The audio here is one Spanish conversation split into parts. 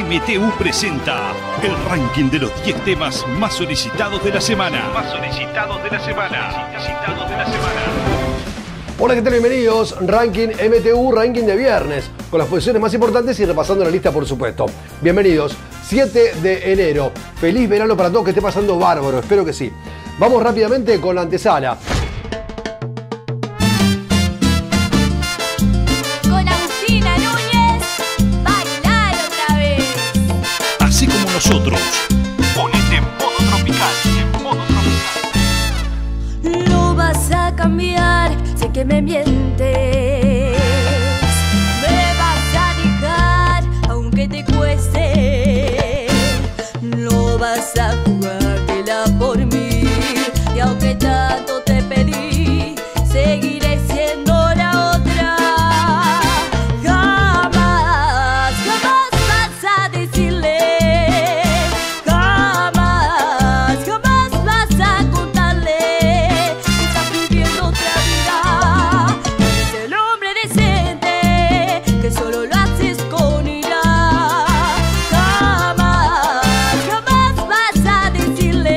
MTU presenta el ranking de los 10 temas más solicitados de la semana. Hola, ¿qué tal? Bienvenidos. Ranking MTU, ranking de viernes, con las posiciones más importantes y repasando la lista, por supuesto. Bienvenidos. 7 de enero. Feliz verano para todos, que esté pasando bárbaro. Espero que sí. Vamos rápidamente con la antesala. Con Agustina Núñez, bailar otra vez. Así como nosotros. Ponete en modo tropical. Lo vas a cambiar, sé que me mientes. Me vas a dejar, aunque te cueste. No vas a jugártela por mí. Y aunque tanto te pedí, seguiré siendo la otra. Jamás, jamás vas a decirle. Jamás, jamás vas a contarle que estás viviendo otra vida. Eres el hombre decente que solo lo haces con ira. Jamás, jamás vas a decirle.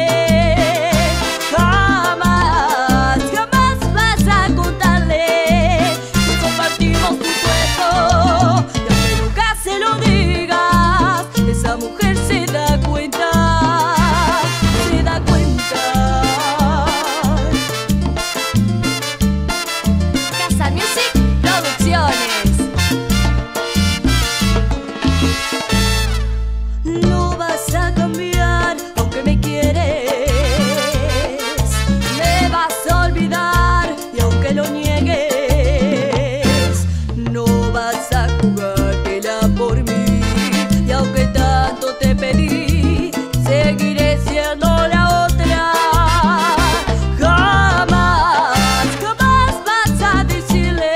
Jamás, jamás vas a contarle que compartimos tu cuerpo. Y aunque nunca se lo digas, esa mujer se da cuenta. Se da cuenta. Casa Music Producciones. No vas a cambiar, aunque me quieres. Me vas a olvidar, y aunque lo niegues. No vas a jugártela por mí. Y aunque tanto te pedí, seguiré siendo la otra. Jamás, jamás vas a decirle.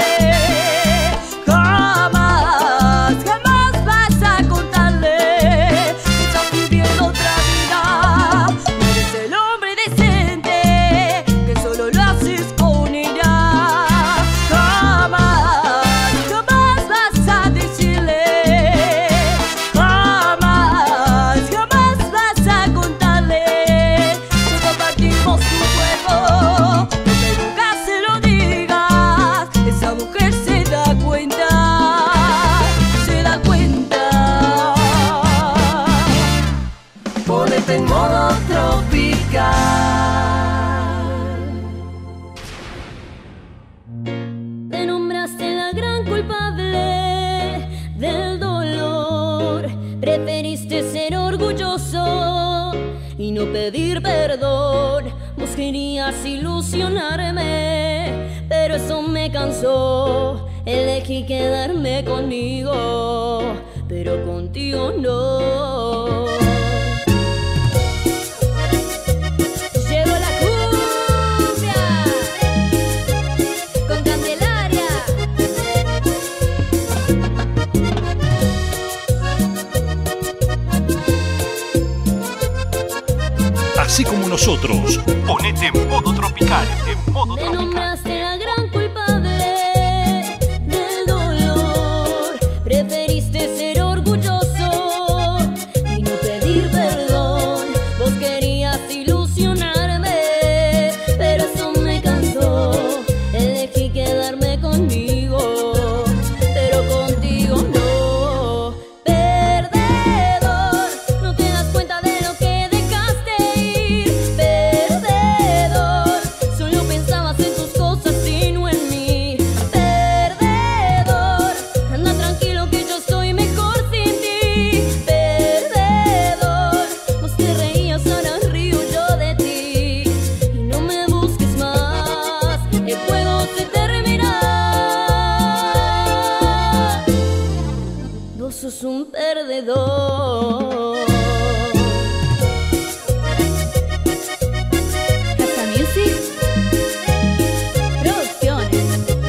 Jamás, jamás vas a contarle que estás viviendo otra vida. No eres el hombre decente que solo lo haces con ella. Jamás, jamás vas a decirle. Jamás, jamás vas a contarle que compartimos tu cuerpo. Aunque nunca se lo digas, esa mujer se da cuenta. Se da cuenta. Ponete en modo tropical. Te nombraste la gran culpable del dolor. Preferiste ser orgulloso y no pedir perdón. Vos querías ilusionarme, pero eso me cansó. Elegí quedarme conmigo, pero contigo no. Llegó la cumbia con Candelaria. Así como nosotros. Ponete en modo tropical. Te nombraste la gran culpable del dolor. Preferiste ser orgulloso y no pedir perdón. Vos querías ilusionarme, pero eso me cansó. Elegí quedarme conmigo, pero contigo no. Perdedor, no te das cuenta de lo que dejaste ir. Perdedor, solo pensabas en tus cosas y no en mí. Perdedor, anda tranquilo que yo estoy mejor sin ti. Perdedor, vos te reías, ahora río yo de ti. Y no me busques más, el juego se termina. Vos sos un perdedor. Casa Music Producciones.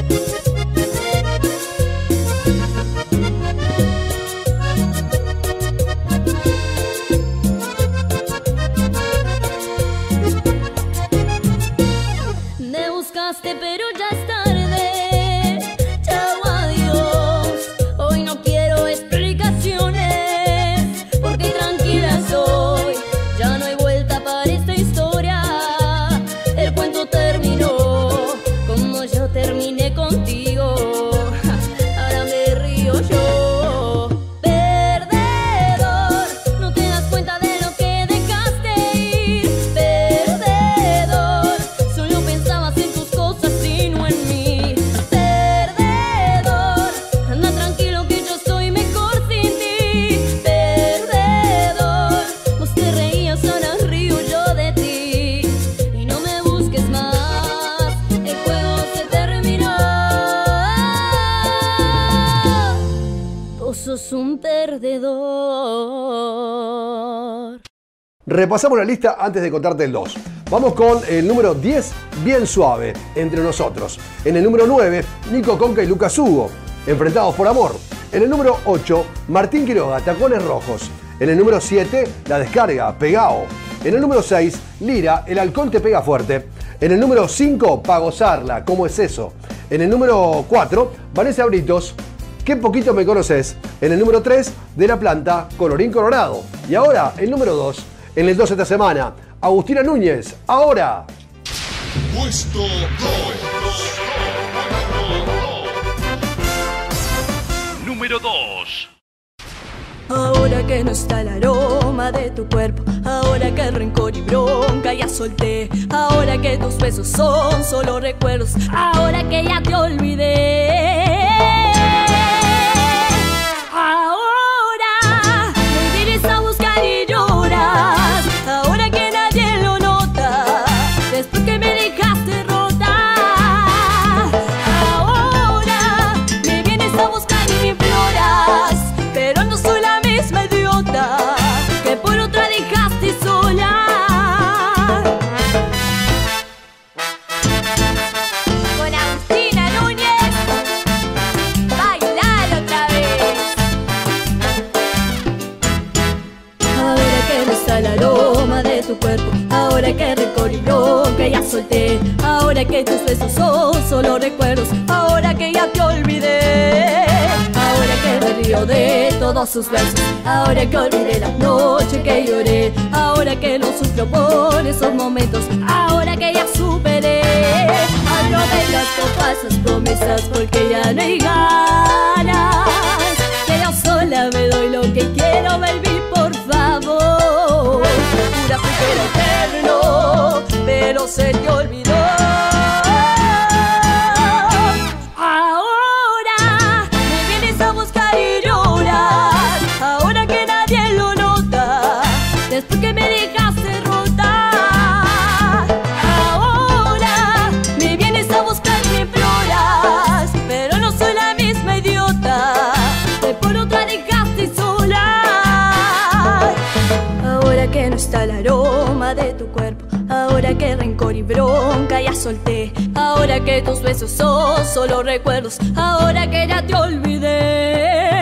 Me buscaste pero ya es tarde. Chao, adiós. Hoy no quiero explicaciones. sos un perdedor. Repasamos la lista antes de contarte el 2. Vamos con el número 10, Bien Suave, Entre Nosotros. En el número 9, Nico Conca y Lucas Hugo, Enfrentados por Amor. En el número 8, Martín Quiroga, Tacones Rojos. En el número 7, La Descarga, Pegao. En el número 6, Lira, El Halcón Te Pega Fuerte. En el número 5, Pa' Gozarla, ¿Cómo es eso? En el número 4, Vanessa Britos, Qué poquito me conoces. En el número 3, De La Planta, Colorín Colorado. Y ahora, el número 2, en el 2 esta semana, Agustina Núñez, Ahora. Puesto 2. Número 2. Ahora que no está el aroma de tu cuerpo, ahora que el rencor y bronca ya solté, ahora que tus besos son solo recuerdos, ahora que ya te olvidé. Ahora me vienes a buscar y lloras, ahora que nadie lo nota, después que me dejaste rota. Ahora me vienes a buscar y me imploras, pero no soy la misma idiota que por otra dejaste sola. Con Agustina Núñez, bailar otra vez. Ahora que no está el aroma de tu cuerpo, ahora que rencor y bronca ya solté, ahora que tus besos son solo recuerdos, ahora que ya te olvidé. Ahora que me río de todos sus besos, ahora que olvidé la noche que lloré, ahora que no sufro por esos momentos, ahora que ya superé. Hablo de las falsas promesas porque ya no hay ganas, que yo sola me doy lo que quiero, baby, por favor. Juraste que era eterno, pero se te olvidó. Después que me dejaste rota, ahora me vienes a buscar y me imploras, pero no soy la misma idiota que por otra dejaste sola. Ahora que no está el aroma de tu cuerpo, ahora que rencor y bronca ya solté, ahora que tus besos son solo recuerdos, ahora que ya te olvidé.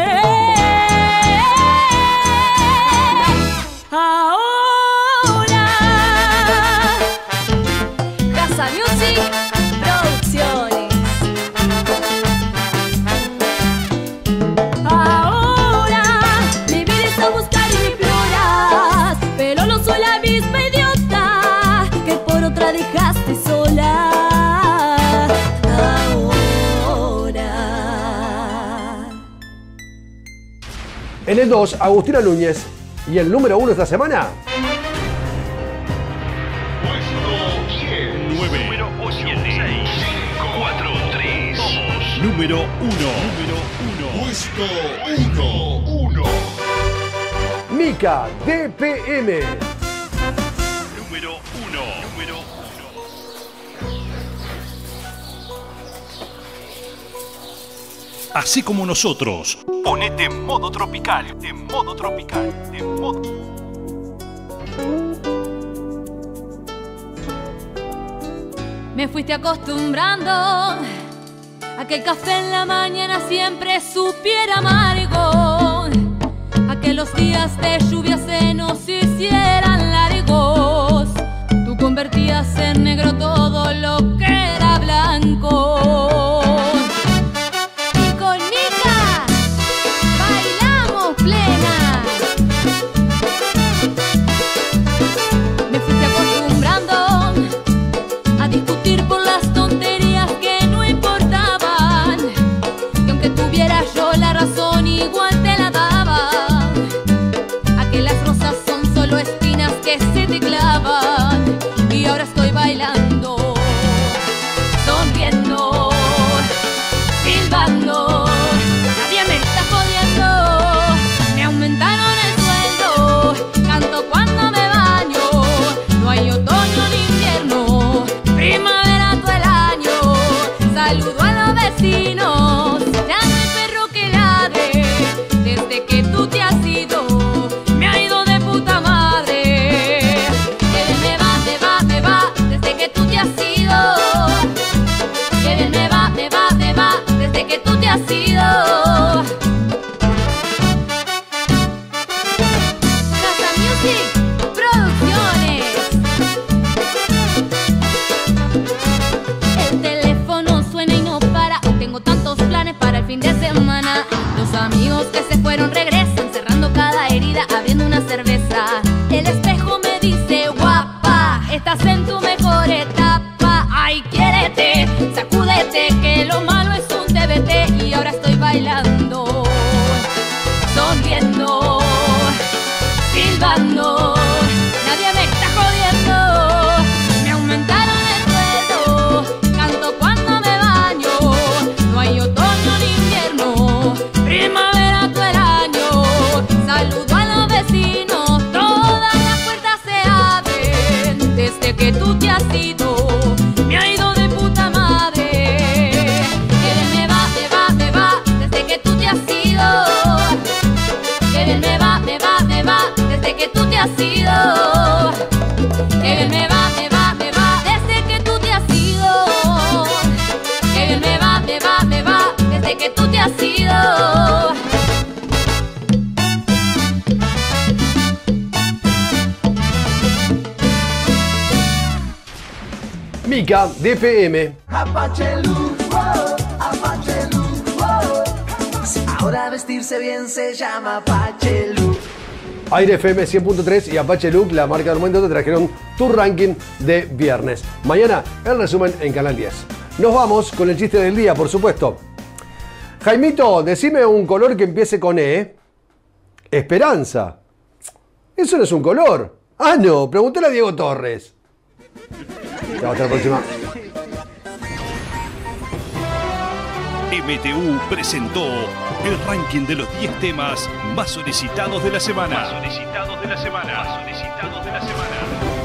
Ahora, Casa Music Producciones. Ahora me vienes a buscar y me imploras, pero no soy la misma idiota que por otra dejaste sola. Ahora. En el 2, Agustina Núñez. ¿Y el número 1 esta semana? Puesto 10. 9. Número 8. 6. 5. 4. 3. 2. Número 1. Puesto 1. Mica, DPM. Número 1. Así como nosotros. Ponete en modo tropical. En modo tropical. En modo. Me fuiste acostumbrando a que el café en la mañana siempre supiera amargo, a que los días de lluvia se nos hicieran largos. Tú convertías en negro todo lo que era blanco. Y con Mica bailamos plena. Me fuiste acostumbrando a discutir por las tonterías que no importaban, que aunque tuviera yo la razón igual te la daba, a que las rosas son solo espinas que se te clavan, y ahora estoy bailando. has ido. Qué bien me va, me va, me va, desde que tú te has ido. Qué bien me va, me va, me va, desde que tú te has ido. Mica, DFM. Apache Look, wow, Apache Look, wow. Ahora vestirse bien se llama Apache Look. Aire FM 100.3 y Apache Look, la marca del momento, te trajeron tu ranking de viernes. Mañana, el resumen en Canal 10. Nos vamos con el chiste del día, por supuesto. Jaimito, decime un color que empiece con E. Esperanza. Eso no es un color. Ah, no, pregúntale a Diego Torres. Chao, hasta la próxima. MTU presentó el ranking de los 10 temas más solicitados de la semana. Más solicitados de la semana.